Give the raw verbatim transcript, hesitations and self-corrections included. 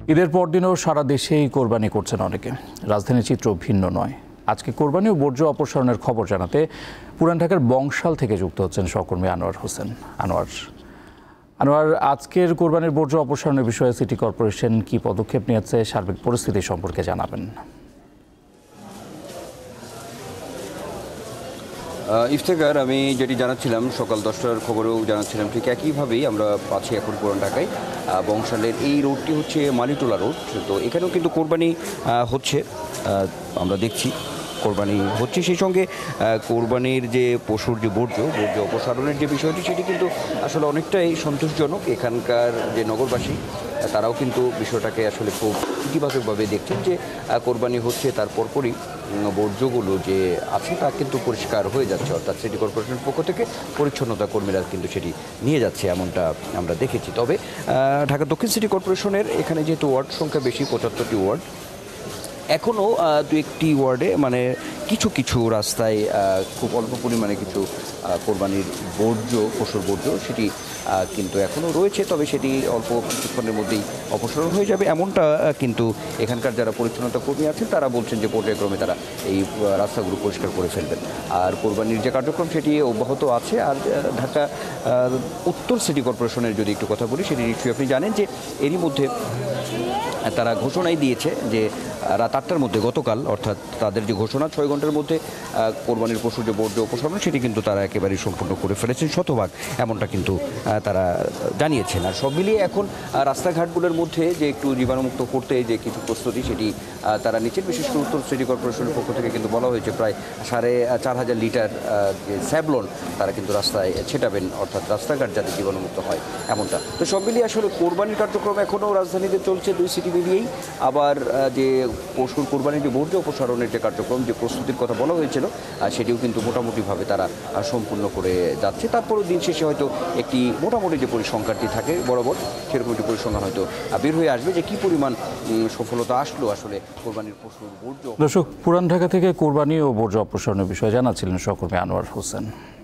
ঈদের পরদিনও সারা দেশেই কোরবানি করছেন অনেকে। রাজধানীর চিত্র ভিন্ন নয়। আজকে কোরবানি ও বর্জ্য অপসারণের খবর জানাতে পুরান ঢাকার বংশাল থেকে যুক্ত হচ্ছেন সহকর্মী আনোয়ার হোসেন। আনোয়ার আনোয়ার আজকের কোরবানির বর্জ্য অপসারণের বিষয়ে সিটি কর্পোরেশন কি পদক্ষেপ নিয়েছে, সার্বিক পরিস্থিতি সম্পর্কে জানাবেন। ইফতেখার, আমি যেটি জানাচ্ছিলাম সকাল দশটার খবরেও জানাচ্ছিলাম, ঠিক একইভাবেই আমরা আছি এখন পুরান ঢাকায়। বংশালের এই রোডটি হচ্ছে মালিটোলা রোড। তো এখানেও কিন্তু কোরবানি হচ্ছে, আমরা দেখছি কোরবানি হচ্ছে। সেই সঙ্গে কোরবানির যে পশুর যে বর্জ্য বর্জ্য অপসারণের যে বিষয়টি, সেটি কিন্তু আসলে অনেকটাই সন্তোষজনক। এখানকার যে নগরবাসী তারাও কিন্তু বিষয়টাকে আসলে খুব ইতিবাচকভাবে দেখছেন যে কোরবানি হচ্ছে, তার পরপরই বর্জ্যগুলো যে আছে তা কিন্তু পরিষ্কার হয়ে যাচ্ছে, অর্থাৎ সিটি কর্পোরেশনের পক্ষ থেকে পরিচ্ছন্নতা কর্মীরা কিন্তু সেটি নিয়ে যাচ্ছে, এমনটা আমরা দেখেছি। তবে ঢাকা দক্ষিণ সিটি কর্পোরেশনের এখানে যেহেতু ওয়ার্ড সংখ্যা বেশি, পঁচাত্তরটি ওয়ার্ড, এখনও দু একটি ওয়ার্ডে মানে কিছু কিছু রাস্তায় খুব অল্প পরিমাণে কিছু কোরবানির বর্জ্য পশুর বর্জ্য সেটি কিন্তু এখনও রয়েছে। তবে সেটি অল্প কিছুক্ষণের মধ্যেই অপসারণ হয়ে যাবে, এমনটা কিন্তু এখানকার যারা পরিচ্ছন্নতা কর্মী আছেন তারা বলছেন যে পর্যায়ক্রমে তারা এই রাস্তাগুলো পরিষ্কার করে ফেলবেন। আর কোরবানির যে কার্যক্রম সেটি অব্যাহত আছে। আর ঢাকা উত্তর সিটি কর্পোরেশনের যদি একটু কথা বলি, সেটি নিশ্চয়ই আপনি জানেন যে এরই মধ্যে তারা ঘোষণাই দিয়েছে যে রাত আটটার মধ্যে গতকাল, অর্থাৎ তাদের যে ঘোষণা ছয় ঘন্টার মধ্যে কোরবানির পশুর যে বর্জ্য অপসারণ সেটি কিন্তু তারা একেবারেই সম্পূর্ণ করে ফেলেছেন শতভাগ, এমনটা কিন্তু তারা জানিয়েছেন। আর সব মিলিয়ে এখন রাস্তাঘাটগুলোর মধ্যে যে একটু জীবাণুমুক্ত করতে যে কিছু প্রস্তুতি সেটি তারা নিচ্ছেন। বিশেষ করে উত্তর সিটি কর্পোরেশনের পক্ষ থেকে কিন্তু বলা হয়েছে প্রায় সাড়ে চার হাজার লিটার যে স্যাভলন তারা কিন্তু রাস্তায় ছেটাবেন, অর্থাৎ রাস্তাঘাট যাতে জীবাণুমুক্ত হয়, এমনটা। তো সব মিলিয়ে আসলে কোরবানির কার্যক্রম এখনও রাজধানীতে চলছে দুই সিটি মিলিয়েই। আবার যে পশুর কোরবানির যে বর্জ্য অপসারণের যে কার্যক্রম, যে প্রস্তুতির কথা বলা হয়েছিল, সেটিও কিন্তু মোটামুটিভাবে তারা সম্পূর্ণ করে যাচ্ছে। তারপরও দিন শেষে হয়তো একটি মোটামুটি যে পরিসংখ্যানটি থাকে বরাবর, সেরকম একটি পরিসংখ্যান হয়তো বের হয়ে আসবে যে কী পরিমাণ সফলতা আসলো আসলে কোরবানির পশুর বর্জ্য। দর্শক, পুরান ঢাকা থেকে কোরবানি ও বর্জ্য অপসারণের বিষয়ে জানাচ্ছিলেন সহকর্মী আনোয়ার হোসেন।